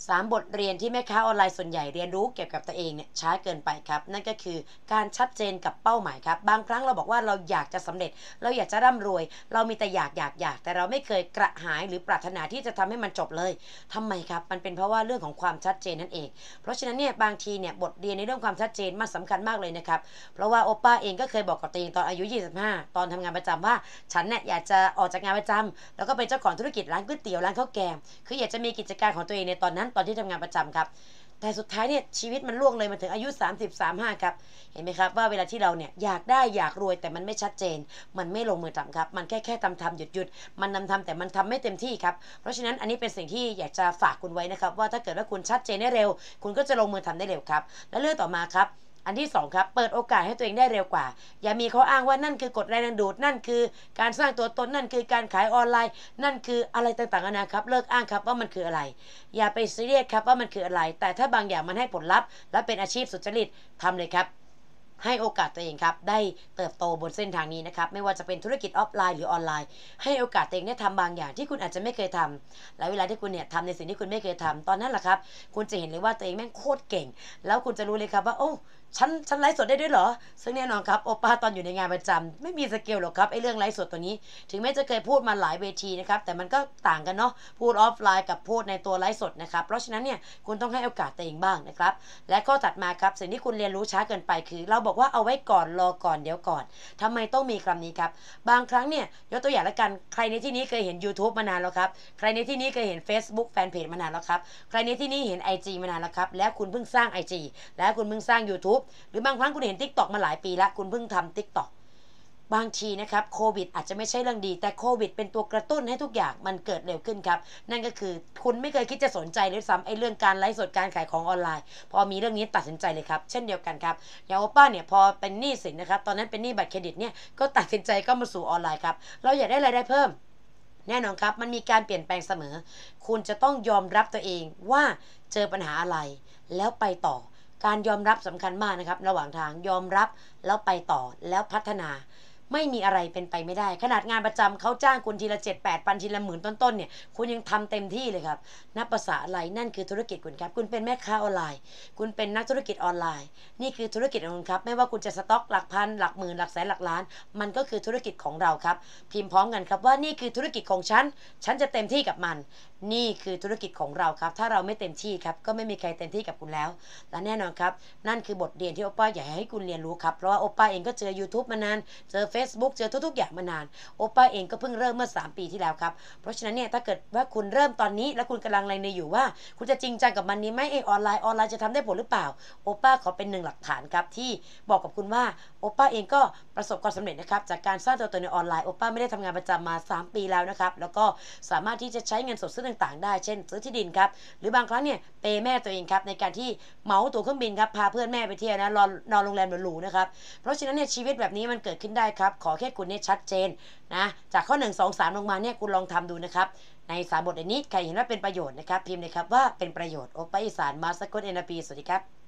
3 บทเรียนที่แม่ค้าออนไลน์ส่วนใหญ่เรียนรู้เกี่ยวกับตัวเองเนี่ยช้าเกินไปครับนั่นก็คือการชัดเจนกับเป้าหมายครับบางครั้งเราบอกว่าเราอยากจะสำเร็จเราอยากจะร่ำรวยเรามีแต่อยากแต่เราไม่เคยกระหายหรือปรารถนาที่จะทำให้มันจบเลยทำไมครับมันเป็นเพราะว่าเรื่องของความชัดเจนนั่นเองเพราะฉะนั้นเนี่ยบางทีเนี่ยบทเรียนในเรื่องความชัดเจนมันสำคัญมากเลยนะครับเพราะว่าโอป้าเองก็เคยบอกกับตัวเองตอนอายุ25ตอนทำงานประจำว่าฉันเนี่ยอยากจะออกจากงานประจำแล้วก็เป็นเจ้าของธุรกิจร้านก๋วยเตี๋ยวร้านข้าวแกงคืออยากจะมีกิจการของตัวเองในตอนนั้นตอนที่ทำงานประจำครับแต่สุดท้ายเนี่ยชีวิตมันล่วงเลยมาถึงอายุ30 35ครับเห็นไหมครับว่าเวลาที่เราเนี่ยอยากได้อยากรวยแต่มันไม่ชัดเจนมันไม่ลงมือทำครับมันแค่ทำหยุดมันทำแต่มันทำไม่เต็มที่ครับเพราะฉะนั้นอันนี้เป็นสิ่งที่อยากจะฝากคุณไว้นะครับว่าถ้าเกิดว่าคุณชัดเจนได้เร็วคุณก็จะลงมือทำได้เร็วครับและเรื่องต่อมาครับอันที่2ครับเปิดโอกาสให้ตัวเองได้เร็วกว่าอย่ามีข้ออ้างว่านั่นคือกฎแรงดึงดูดนั่นคือการสร้างตัวตนนั่นคือการขายออนไลน์นั่นคืออะไรต่างๆนานาครับเลิกอ้างครับว่ามันคืออะไรอย่าไปซีเรียสครับว่ามันคืออะไรแต่ถ้าบางอย่างมันให้ผลลัพธ์และเป็นอาชีพสุจริตทำเลยครับให้โอกาสตัวเองครับได้เติบโตบนเส้นทางนี้นะครับไม่ว่าจะเป็นธุรกิจออฟไลน์หรือออนไลน์ให้โอกาสตัวเองได้ทำบางอย่างที่คุณอาจจะไม่เคยทำและเวลาที่คุณเนี่ยทำในสิ่งที่คุณไม่เคยทำตอนนั้นแหละครับคุณจะเห็นเลยว่าตัวเองแม่งโคตรเก่งแล้วคุณจะรู้เลยครับว่าโอ้ฉันไลฟ์สดได้ด้วยเหรอซึ่งแน่นอนครับโอป้าตอนอยู่ในงานประจำไม่มีสกิลหรอกครับไอ้เรื่องไลฟ์สดตัวนี้ถึงแม้จะเคยพูดมาหลายเวทีนะครับแต่มันก็ต่างกันเนาะพูดออฟไลน์กับพูดในตัวไลฟ์สดนะครับเพราะฉะนั้นเนี่ยคุณต้องให้โอกาสตัวเองบ้างนะครับและข้อถัดมาครับสิ่งที่คุณเรียนรู้ช้าเกินไปคือเราบอกว่าเอาไว้ก่อนรอก่อนเดี๋ยวก่อนทำไมต้องมีคำนี้ครับบางครั้งเนี่ยยกตัวอย่างละกันใครในที่นี้เคยเห็น YouTube มานานแล้วครับใครในที่นี้เคยเห็น Facebook แฟนเพจมานานแล้วครับใครในที่นี้เห็น IG มานานแล้วครับแล้วคุณเพิ่งสร้าง IG แล้วคุณเพิ่งสร้าง YouTube หรือบางครั้งคุณเห็น TikTok มาหลายปีแล้วคุณเพิ่งทำ TikTok บางทีนะครับโควิดอาจจะไม่ใช่เรื่องดีแต่โควิดเป็นตัวกระตุ้นให้ทุกอย่างมันเกิดเร็วขึ้นครับนั่นก็คือคุณไม่เคยคิดจะสนใจเลยซ้ำไอ้เรื่องการไลฟ์สดการขายของออนไลน์พอมีเรื่องนี้ตัดสินใจเลยครับเช่นเดียวกันครับอย่างโอป้าเนี่ยพอเป็นหนี้สินนะครับตอนนั้นเป็นหนี้บัตรเครดิตเนี่ยก็ตัดสินใจก็มาสู่ออนไลน์ครับเราอยากได้รายได้เพิ่มแน่นอนครับมันมีการเปลี่ยนแปลงเสมอคุณจะต้องยอมรับตัวเองว่าเจอปัญหาอะไรแล้วไปต่อการยอมรับสำคัญมากนะครับระหว่างทางยอมรับแล้วไปต่อแล้วพัฒนาไม่มีอะไรเป็นไปไม่ได้ขนาดงานประจำเขาจ้างคุณทีละ7-8 พันทีละหมื่นต้นๆเนี่ยคุณยังทำเต็มที่เลยครับนับภาษาอะไรนั่นคือธุรกิจคุณครับคุณเป็นแม่ค้าออนไลน์คุณเป็นนักธุรกิจออนไลน์นี่คือธุรกิจของคุณครับไม่ว่าคุณจะสต็อกหลักพันหลักหมื่นหลักแสนหลักล้านมันก็คือธุรกิจของเราครับพิมพ์พร้อมกันครับว่านี่คือธุรกิจของฉันจะเต็มที่กับมันนี่คือธุรกิจของเราครับถ้าเราไม่เต็มที่ครับก็ไม่มีใครเต็มที่กับคุณแล้วและแน่นอนครับนั่นคือบทเรียนที่โอป้าอยากให้คุณเรียนรู้ครับเพราะว่าโอป้าเองก็เจอ YouTube มานานเจอ Facebook เจอทุกๆอย่างมานานโอป้าเองก็เพิ่งเริ่มเมื่อ3 ปีที่แล้วครับเพราะฉะนั้นเนี่ยถ้าเกิดว่าคุณเริ่มตอนนี้แล้วคุณกำลังลังเลอยู่ว่าคุณจะจริงจังกับมันนี้ไหมออนไลน์จะทำได้ผลหรือเปล่าโอป้าขอเป็นหนึ่งหลักฐานครับที่บอกกับคุณว่าโอป้าเองก็ประสบความสำเร็จนะครับจากการสร้างตัวตนในออนไลน์โอป้าไม่ได้ทำงานประจำมา3 ปีแล้วนะครับแล้วก็สามารถที่จะใช้เงินสดซื้อต่างๆได้เช่นซื้อที่ดินครับหรือบางครั้งเนี่ยเปย์แม่ตัวเองครับในการที่เหมาตั๋วเครื่องบินครับพาเพื่อนแม่ไปเที่ยวนะนอนโรงแรมหรูๆนะครับเพราะฉะนั้นเนี่ยชีวิตแบบนี้มันเกิดขึ้นได้ครับขอแค่คุณเนี่ยชัดเจนนะจากข้อ1 2 3ลงมาเนี่ยคุณลองทำดูนะครับใน3 บทนี้ใครเห็นว่าเป็นประโยชน์นะครับพิมพ์เลยครับว่าเป็นประโยชน์โอป้าอีสานมาสกุลเอ็นพีสวัสดีครับ